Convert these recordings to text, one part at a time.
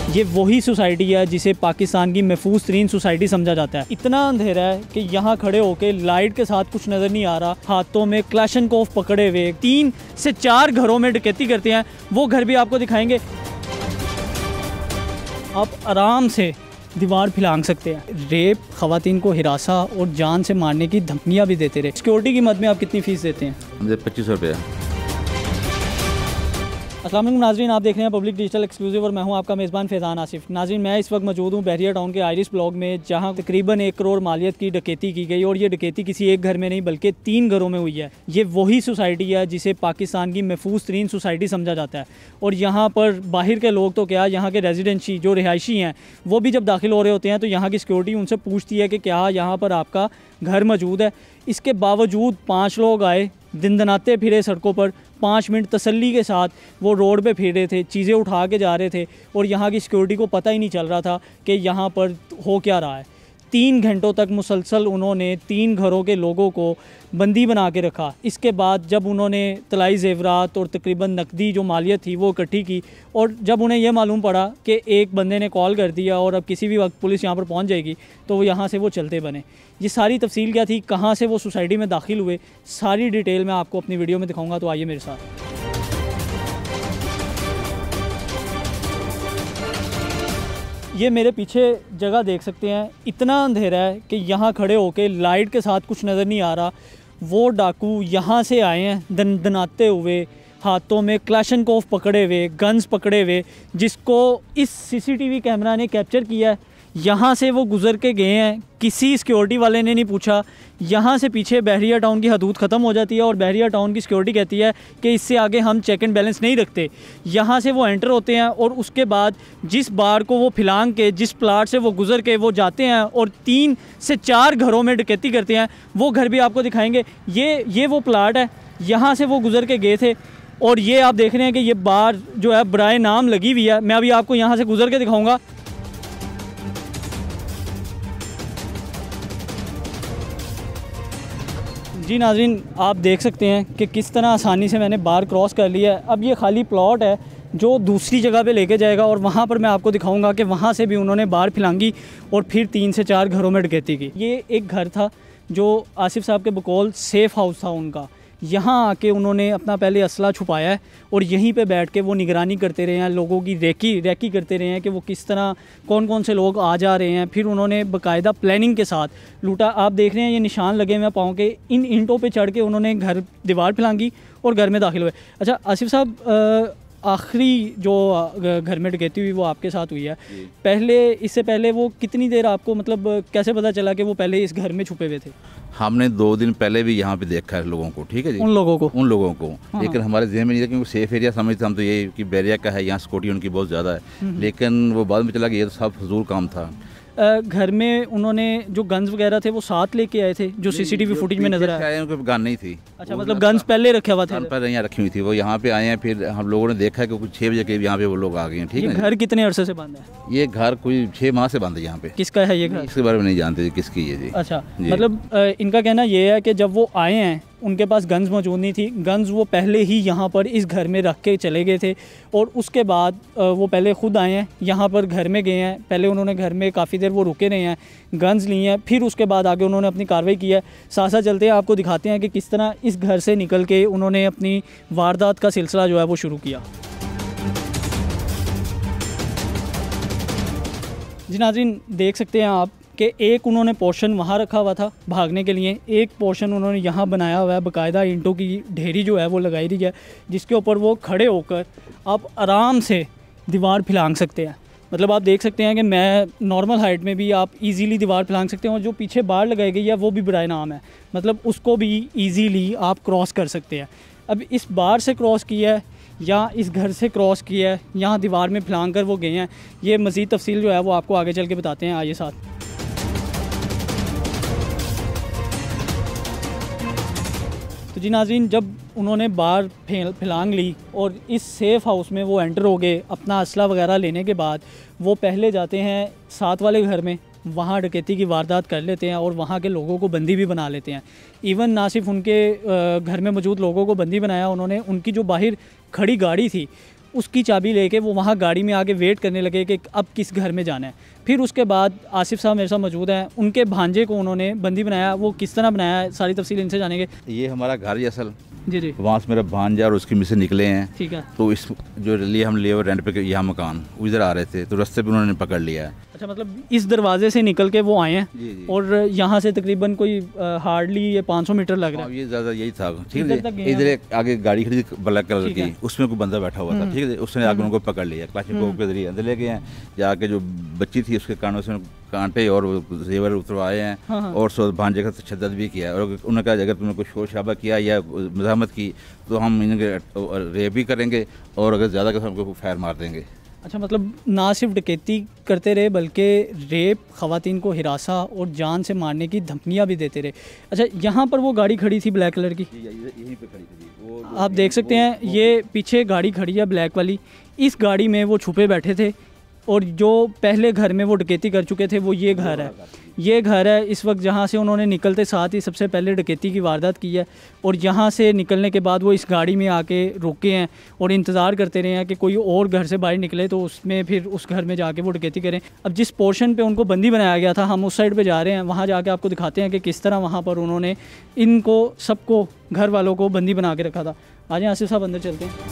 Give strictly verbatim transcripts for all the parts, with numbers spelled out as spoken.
ये वही सोसाइटी है जिसे पाकिस्तान की महफूज तरीन सोसाइटी समझा जाता है। इतना अंधेरा है कि यहाँ खड़े होके लाइट के साथ कुछ नज़र नहीं आ रहा। हाथों में क्लाशनकोफ पकड़े हुए तीन से चार घरों में डकैती करते हैं, वो घर भी आपको दिखाएंगे। आप आराम से दीवार फिलांग सकते हैं। रेप, ख़वातीन को हिरासा और जान से मारने की धमकियाँ भी देते रहे। सिक्योरिटी की मद में आप कितनी फ़ीस देते हैं? मुझे पच्चीस सौ रुपये। अस्सलाम वालेकुम नाज़रीन, आप देख रहे हैं पब्लिक डिजिटल एक्सक्लूसिव और मैं हूं आपका मेज़बान फैज़ान आसिफ। नाज़रीन, मैं इस वक्त मौजूद हूं बहरिया टाउन के आइरिस ब्लॉक में, जहां तकरीबन एक करोड़ मालियत की डकैती की गई और ये डकैती किसी एक घर में नहीं बल्कि तीन घरों में हुई है। ये वही सोसाइटी है जिसे पाकिस्तान की महफूज तरीन सोसाइटी समझा जाता है। और यहाँ पर बाहर के लोग तो क्या, यहाँ के रेजिडेंसी जो रिहायशी हैं वो भी जब दाखिल हो रहे होते हैं तो यहाँ की सिक्योरिटी उनसे पूछती है कि क्या यहाँ पर आपका घर मौजूद है। इसके बावजूद पाँच लोग आए, दिन दनाते फिरे सड़कों पर, पाँच मिनट तसल्ली के साथ वो रोड पे फिर रहे थे, चीज़ें उठा के जा रहे थे और यहाँ की सिक्योरिटी को पता ही नहीं चल रहा था कि यहाँ पर हो क्या रहा है। तीन घंटों तक मुसलसल उन्होंने तीन घरों के लोगों को बंदी बना के रखा। इसके बाद जब उन्होंने तलाई ज़ेवरात और तकरीबन नकदी जो मालियत थी वो इकट्ठी की और जब उन्हें यह मालूम पड़ा कि एक बंदे ने कॉल कर दिया और अब किसी भी वक्त पुलिस यहाँ पर पहुँच जाएगी, तो वो यहाँ से वो चलते बने। ये सारी तफसील क्या थी, कहाँ से वो सोसाइटी में दाखिल हुए, सारी डिटेल मैं आपको अपनी वीडियो में दिखाऊँगा, तो आइए मेरे साथ। ये मेरे पीछे जगह देख सकते हैं, इतना अंधेरा है कि यहाँ खड़े होके लाइट के साथ कुछ नज़र नहीं आ रहा। वो डाकू यहाँ से आए हैं दन दनाते हुए, हाथों में क्लाशनकोफ पकड़े हुए, गन्स पकड़े हुए, जिसको इस सीसीटीवी कैमरा ने कैप्चर किया है। यहाँ से वो गुज़र के गए हैं, किसी सिक्योरिटी वाले ने नहीं पूछा। यहाँ से पीछे बहरिया टाउन की हदूद ख़त्म हो जाती है और बहरिया टाउन की सिक्योरिटी कहती है कि इससे आगे हम चेक एंड बैलेंस नहीं रखते। यहाँ से वो एंटर होते हैं और उसके बाद जिस बार को वो फिलांग के, जिस प्लाट से वो गुज़र के वो जाते हैं और तीन से चार घरों में डकैती करते हैं, वो घर भी आपको दिखाएंगे। ये ये वो प्लाट है, यहाँ से वो गुज़र के गए थे और ये आप देख रहे हैं कि ये बार जो है बराए नाम लगी हुई है। मैं अभी आपको यहाँ से गुज़र के दिखाऊँगा। जी नाज़रीन, आप देख सकते हैं कि किस तरह आसानी से मैंने बार क्रॉस कर लिया है। अब ये खाली प्लॉट है जो दूसरी जगह पे लेके जाएगा और वहाँ पर मैं आपको दिखाऊंगा कि वहाँ से भी उन्होंने बार फिलांगी और फिर तीन से चार घरों में डकैती की। ये एक घर था जो आसिफ साहब के बकौल सेफ़ हाउस था उनका। यहाँ आके उन्होंने अपना पहले असला छुपाया है और यहीं पे बैठ के वो निगरानी करते रहे हैं, लोगों की रेकी रेकी करते रहे हैं कि वो किस तरह कौन कौन से लोग आ जा रहे हैं। फिर उन्होंने बाकायदा प्लानिंग के साथ लूटा। आप देख रहे हैं ये निशान लगे हुए पाँव के, इन ईंटों पे चढ़ के उन्होंने घर दीवार फिलांगी और घर में दाखिल हुए। अच्छा आसिफ साहब, आखिरी जो घर में डकैती हुई वो आपके साथ हुई है। पहले, इससे पहले वो कितनी देर आपको, मतलब कैसे पता चला कि वो पहले इस घर में छुपे हुए थे? हमने दो दिन पहले भी यहाँ पे देखा है लोगों को, ठीक है जी, उन लोगों को उन लोगों को हाँ। लेकिन हमारे जहन में नहीं था क्योंकि सेफ एरिया समझते हम तो ये कि बहरिया का है, यहाँ सिक्योरिटी उनकी बहुत ज़्यादा है। लेकिन वो बाद में चला कि ये तो सब फजूल काम था। घर में उन्होंने जो गन्स वगैरह थे वो साथ लेके आए थे, जो सीसीटीवी फुटेज में नजर आया? उनके गन नहीं थी। अच्छा, मतलब गन्स पहले रखा हुआ था? पहले यहाँ रखी हुई थी, वो यहाँ पे आए हैं। फिर हम लोगों ने देखा कि कुछ छः बजे के यहाँ पे वो लोग आ गए हैं। ठीक है, घर कितने अरसे से बंद है? ये घर कोई छः माह से बंद है यहाँ पे। किसका है ये घर? इसके बारे में नहीं जानते किसकी है जी। अच्छा, मतलब इनका कहना ये है कि जब वो आए हैं उनके पास गन्स मौजूद नहीं थी। गन्स वो पहले ही यहाँ पर इस घर में रख के चले गए थे और उसके बाद वो पहले ख़ुद आए हैं, यहाँ पर घर में गए हैं। पहले उन्होंने घर में काफ़ी देर वो रुके रहे हैं, गन्स लिए हैं, फिर उसके बाद आगे उन्होंने अपनी कार्रवाई की है। साथ साथ चलते हैं, आपको दिखाते हैं कि किस तरह इस घर से निकल के उन्होंने अपनी वारदात का सिलसिला जो है वो शुरू किया। जी नाज़रीन, देख सकते हैं आप कि एक उन्होंने पोर्शन वहाँ रखा हुआ था भागने के लिए, एक पोर्शन उन्होंने यहाँ बनाया हुआ है, बाकायदा ईंटों की ढेरी जो है वो लगाई रही है, जिसके ऊपर वो खड़े होकर आप आराम से दीवार फिलांग सकते हैं। मतलब आप देख सकते हैं कि मैं नॉर्मल हाइट में भी आप इजीली दीवार फिलांग सकते हैं और जो पीछे बार लगाई गई है वो भी बराए नाम है, मतलब उसको भी ईजीली आप क्रॉस कर सकते हैं। अब इस बार से क्रॉस किया है या इस घर से क्रॉस किया है, यहाँ दीवार में फिलांग कर वो गए हैं, ये मज़ीद तफसील जो है वो आपको आगे चल के बताते हैं। आइए साथ। तो जी नाज़रीन, जब उन्होंने बार फिलांग ली और इस सेफ़ हाउस में वो एंटर हो गए, अपना असला वगैरह लेने के बाद वो पहले जाते हैं साथ वाले घर में, वहाँ डकैती की वारदात कर लेते हैं और वहाँ के लोगों को बंदी भी बना लेते हैं। इवन ना सिर्फ उनके घर में मौजूद लोगों को बंदी बनाया उन्होंने, उनकी जो बाहर खड़ी गाड़ी थी उसकी चाबी लेके वो वहाँ गाड़ी में आके वेट करने लगे कि अब किस घर में जाना है। फिर उसके बाद आसिफ साहब मेरे साथ मौजूद हैं, उनके भांजे को उन्होंने बंदी बनाया। वो किस तरह बनाया है सारी तफसील इनसे जानेंगे। ये हमारा घर ही असल जी जी, वहाँ से मेरा भांजा और उसकी मिसेज निकले हैं। ठीक है। तो इस जो लिए हम लेबर रेंट पे यहाँ मकान इधर आ रहे थे, तो रास्ते पे उन्होंने पकड़ लिया है। अच्छा, मतलब इस दरवाजे से निकल के वो आए हैं। जी जी। और यहाँ से तकरीबन कोई हार्डली ये पाँच सौ मीटर लग रहा है। ये ज़्यादा यही था, ठीक इधर है। तक गए हैं इधर एक आगे गाड़ी खड़ी थी ब्लैक कलर ठीक की, है। उसमें कोई बंदा बैठा हुआ था, ठीक है। उसने आगे उनको पकड़ लिया, क्लाशिंग के जरिए अंदर ले गए हैं। जाके जो बच्ची थी उसके कानों से कांटे और जेवर उतरवाए हैं। हाँ, हाँ। और सो भांजे का तशद्दुद भी किया। और उन्होंने कहा अगर तुमने कोई शोर शराबा किया या मज़ाहमत की तो हम इनके रेप भी करेंगे, और अगर ज़्यादा कर हमको फायर मार देंगे। अच्छा, मतलब ना सिर्फ डकैती करते रहे बल्कि रेप, ख़वातीन को हिरासा और जान से मारने की धमकियाँ भी देते रहे। अच्छा, यहाँ पर वो गाड़ी खड़ी थी ब्लैक कलर की, यहीं पे खड़ी थी वो, आप देख सकते हैं। ये पीछे गाड़ी खड़ी है ब्लैक वाली, इस गाड़ी में वो छुपे बैठे थे। और जो पहले घर में वो डकैती कर चुके थे वो ये घर है, ये घर है इस वक्त जहाँ से उन्होंने निकलते साथ ही सबसे पहले डकैती की वारदात की है। और यहाँ से निकलने के बाद वो इस गाड़ी में आके रुके हैं और इंतज़ार करते रहे हैं कि कोई और घर से बाहर निकले तो उसमें फिर उस घर में जाके वो डकैती करें। अब जिस पोर्शन पे उनको बंदी बनाया गया था, हम उस साइड पे जा रहे हैं, वहाँ जाके आपको दिखाते हैं कि किस तरह वहाँ पर उन्होंने इनको सबको, घर वालों को बंदी बना के रखा था। आ जाएं आसिफ साहब, अंदर चलते हैं।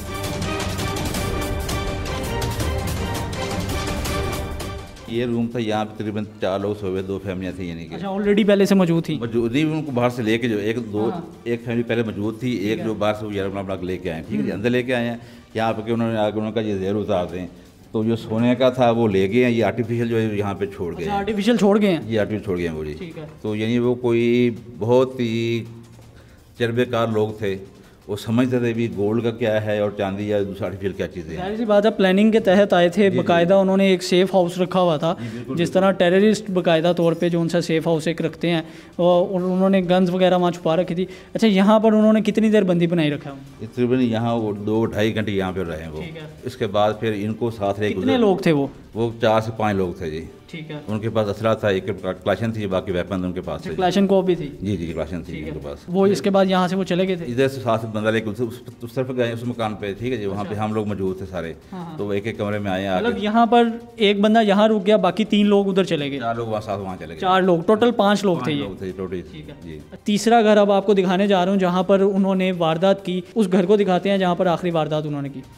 ये रूम था, यहाँ पे तकरीबन चार लोग सोए हुए, दो फैमिलियाँ थी यानी कि। अच्छा, ऑलरेडी पहले से मौजूद थी। मौजूद ही उनको बाहर से लेके जो एक दो एक फैमिली पहले मौजूद थी, एक जो बाहर से यार अपना लेके आए, ठीक है। अंदर लेके आए हैं, यहाँ पे उन्होंने आगे उन्होंने कहा ये ज़ेर उतार दें। तो जो सोने का था वो ले गए हैं, ये आर्टिफिशियल जो है यहाँ पे छोड़ गए हैं। आर्टिफिशियल छोड़ गए हैं, ये आर्टिफिशियल छोड़ गए हैं वो जी। ठीक है। तो यानी वो कोई बहुत ही तजर्बेकार लोग थे, वो समझते थे भी गोल्ड का क्या है और चांदी या दूसरा आर्टिफिशियल क्या चीज़ें हैं। जाहिर सी बात है, प्लानिंग के तहत आए थे। बाकायदा उन्होंने एक सेफ़ हाउस रखा हुआ था, जिस तरह टेररिस्ट बाकायदा तौर पे जो उनसा सेफ़ हाउस एक रखते हैं, और उन्होंने गन्स वगैरह वहाँ छुपा रखी थी। अच्छा, यहाँ पर उन्होंने कितनी देर बंदी बनाई रखा है? तकरीबन यहाँ वो दो ढाई घंटे यहाँ पे रहे वो। इसके बाद फिर इनको साथ ले, कितने लोग थे वो? वो चार से पाँच लोग थे जी। ठीक है। उनके पास असला था, एक क्लाशन थी, बाकी वेपन उनके पास थे। क्लाशन को भी थी? जी जी, क्लाशन थी उनके पास। वो इसके बाद यहाँ से वो चले गए थे? इधर से साथ बंदा लेके उस, उस, उस तरफ गए उस मकान पे, ठीक है जी। वहाँ पे हम लोग मौजूद थे सारे। हाँ। तो एक एक कमरे में आए। मतलब यहाँ पर एक बंदा यहाँ रुक गया, बाकी तीन लोग उधर चले गए। चार लोग वहाँ साथ वहाँ चले गए। चार लोग टोटल, पाँच लोग थे ये टोटल जी। तीसरा घर अब आपको दिखाने जा रहा हूँ जहाँ पर उन्होंने वारदात की। उस घर को दिखाते हैं जहाँ पर आखिरी वारदात उन्होंने की।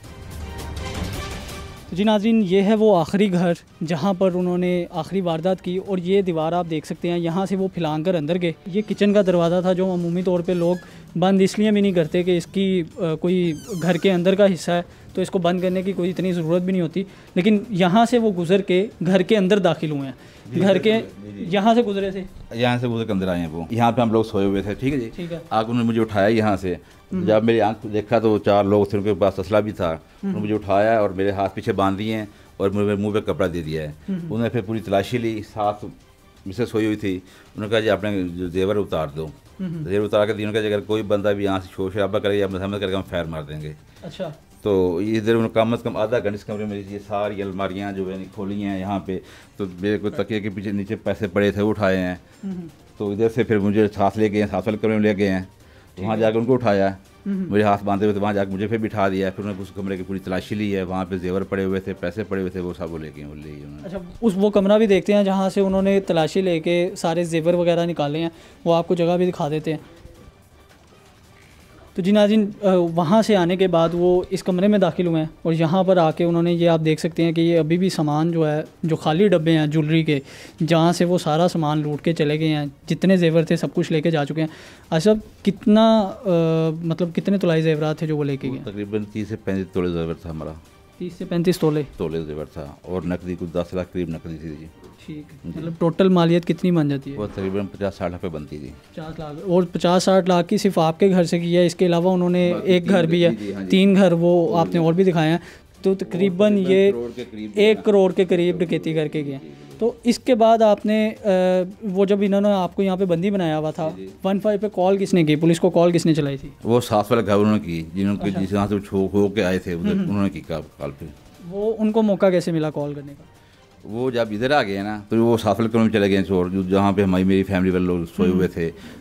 तो जी नाज़रीन, ये है वो आखिरी घर जहाँ पर उन्होंने आखिरी वारदात की। और ये दीवार आप देख सकते हैं, यहाँ से वो फिलांग कर अंदर गए। ये किचन का दरवाज़ा था जो अमूमी तौर पे लोग बंद इसलिए भी नहीं करते कि इसकी आ, कोई घर के अंदर का हिस्सा है, तो इसको बंद करने की कोई इतनी ज़रूरत भी नहीं होती। लेकिन यहाँ से वो गुज़र के घर के अंदर दाखिल हुए हैं, घर के यहाँ से गुजरे थे, यहाँ से गुजर के अंदर आए हैं वो। यहाँ पे हम लोग सोए हुए थे, ठीक है जी। ठीक है। आगे उन्होंने मुझे उठाया यहाँ से। जब मेरी आंख देखा तो चार लोग थे, उनके पास असला भी था। उन्होंने मुझे उठाया और मेरे हाथ पीछे बांध दिए हैं और मेरे मुंह पे कपड़ा दे दिया है। उन्होंने फिर पूरी तलाशी ली, साथ मिसेस सोई हुई थी। उन्होंने कहा जी अपने जो जेवर उतार दो। जेवर उतार कर दी। उन्होंने कहा अगर कोई बंदा भी यहाँ से शोर शराबा करे या मजहमत करके हम फायर मार देंगे। अच्छा। तो इधर उन्होंने कम अज़ कम आधा घंटे इस कमरे में ये सारी अलमारियाँ जो है खोली हैं यहाँ पे। तो मेरे को तकिए के पीछे नीचे पैसे पड़े थे, उठाए हैं। तो इधर से फिर मुझे साथ ले गए हैं, साथ वाले कमरे में ले गए हैं। वहाँ जाकर उनको उठाया, मेरे हाथ बांधे हुए थे, वहाँ जाकर मुझे फिर बिठा दिया। फिर उन्होंने उस कमरे की पूरी तलाशी ली है। वहाँ पे जेवर पड़े हुए थे, पैसे पड़े हुए थे, वो सब वो ले गए वो ले गए उन्होंने। अच्छा, उस वो कमरा भी देखते हैं जहाँ से उन्होंने तलाशी लेके सारे जेवर वगैरह निकाले हैं, वो आपको जगह भी दिखा देते हैं। तो जी नाज़रीन, वहाँ से आने के बाद वो इस कमरे में दाखिल हुए हैं और यहाँ पर आके उन्होंने, ये आप देख सकते हैं कि ये अभी भी सामान जो है, जो खाली डब्बे हैं ज्वेलरी के, जहाँ से वो सारा सामान लूट के चले गए हैं, जितने जेवर थे सब कुछ लेके जा चुके हैं। अच्छा, कितना आ, मतलब कितने तोलाई जेवरात थे जो वो लेके गए? तकरीबन तीस से पैंतीस तोले जेवर था हमारा। तीस से पैंतीस तोले तोले जेवर था और नकदी कुछ दस लाख करीब नकदी थी जी। ठीक है। मतलब टोटल मालियत कितनी बन जाती है? वो तकरीबन पचास साठ लाख पे बनती थी। पचास लाख और पचास साठ लाख की सिर्फ आपके घर से की है, इसके अलावा उन्होंने एक घर भी है, तीन घर वो आपने और भी दिखाए हैं। तो तकरीबन ये एक करोड़ के करीब डकैती करके गए। तो इसके बाद आपने वो जब इन्होंने आपको यहाँ पे बंदी बनाया हुआ था, वन फाइव पे कॉल किसने की? पुलिस को कॉल किसने चलाई थी? वो साथ वाले घर उन्होंने की, जिन्होंने जिस यहाँ से छो हो के आए थे उन्होंने की कॉल पे। वो उनको मौका कैसे मिला कॉल करने का? वो जब इधर आ गए ना तो वो साथ वाले कमरे में चले गए चोर, जहाँ पे हमारी मेरी फैमिली वाले लोग सोए हुए थे।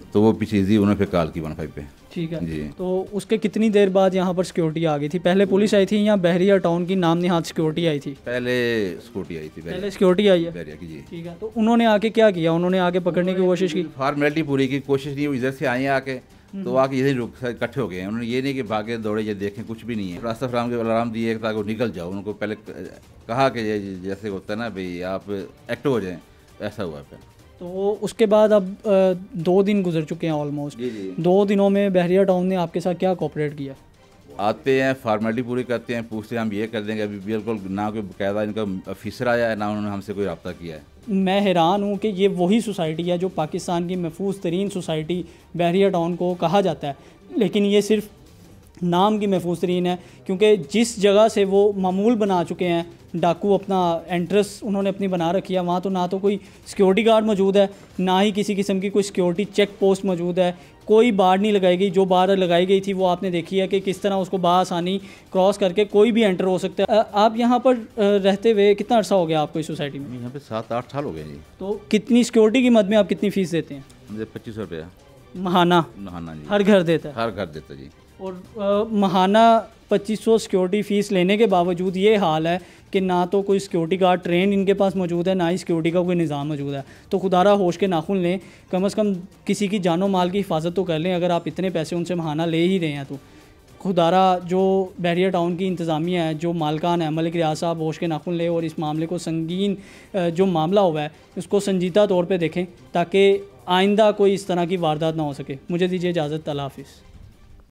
तो वो पीछे इजी उन्होंने फिर कॉल की वन फाइव पे। ठीक है जी। तो उसके कितनी देर बाद यहाँ पर सिक्योरिटी आ गई थी? पहले पुलिस आई थी या बहरिया टाउन की नाम निहाद सिक्योरिटी आई थी? पहले स्कूटी आई थी, पहले सिक्योरिटी आई है बैरिया की। जी। ठीक है। तो उन्होंने आके क्या किया? उन्होंने आके पकड़ने की कोशिश की? फॉर्मेलिटी पूरी की कोशिश नहीं हुई, इधर से आए हैं आके तो आके यही रुक इकट्ठे हो गए हैं। उन्होंने ये नहीं कि भागे दौड़े ये देखें, कुछ भी नहीं है। रास्ता फराम के अलार्म दिए ताकि वो निकल जाओ। उनको पहले कहा कि ये जैसे होता है ना भाई आप एक्टिव हो जाएं, ऐसा हुआ पहले। तो उसके बाद अब अ, दो दिन गुजर चुके हैं ऑलमोस्ट। जी जी। दो दिनों में बहरिया टाउन ने आपके साथ क्या कोऑपरेट किया? आते हैं, फॉर्मेलिटी पूरी करते हैं, पूछते हैं हम ये कर देंगे। अभी बिल्कुल ना कोई बाकायदा इनका ऑफिसर आया है, ना उन्होंने हमसे कोई रब्ता किया है। मैं हैरान हूँ कि ये वही सोसाइटी है जो पाकिस्तान की महफूज तरीन सोसाइटी बहरिया टाउन को कहा जाता है, लेकिन ये सिर्फ नाम की महफूज तरीन है, क्योंकि जिस जगह से वो मामूल बना चुके हैं, डाकू अपना एंट्रेंस उन्होंने अपनी बना रखी है, वहाँ तो ना तो कोई सिक्योरिटी गार्ड मौजूद है, ना ही किसी किस्म की कोई सिक्योरिटी चेक पोस्ट मौजूद है, कोई बाड़ नहीं लगाई गई। जो बाड़ लगाई गई थी वो आपने देखी है कि किस तरह उसको बासानी क्रॉस करके कोई भी एंटर हो सकता है। आप यहाँ पर रहते हुए कितना अर्सा हो गया आपको इस सोसाइटी में? यहाँ पे सात आठ साल हो गए जी। तो कितनी सिक्योरिटी की मद में आप कितनी फ़ीस देते हैं? मुझे पच्चीस सौ रुपया महाना नहाना जी। हर घर देता है? हर घर देता जी। और आ, महाना पच्चीस सौ सिक्योरिटी फ़ीस लेने के बावजूद ये हाल है कि ना तो कोई सिक्योरिटी गार्ड ट्रेन इनके पास मौजूद है, ना ही सिक्योरिटी का कोई निज़ाम मौजूद है। तो खुदारा होश के नाखुन लें, कम अज़ कम किसी की जानो माल की हिफाजत तो कर लें। अगर आप इतने पैसे उनसे महाना ले ही रहे हैं तो खुदारा जो बहरिया टाउन की इंतज़ामिया है, जो मालकान है, मलिक रियाज साहब, होश के नाखुन ले और इस मामले को संगीन जो मामला हुआ है उसको संजीदा तौर पर देखें, ताकि आइंदा कोई इस तरह की वारदात ना हो सके। मुझे दीजिए इजाज़त। अल्लाह हाफ़िज़।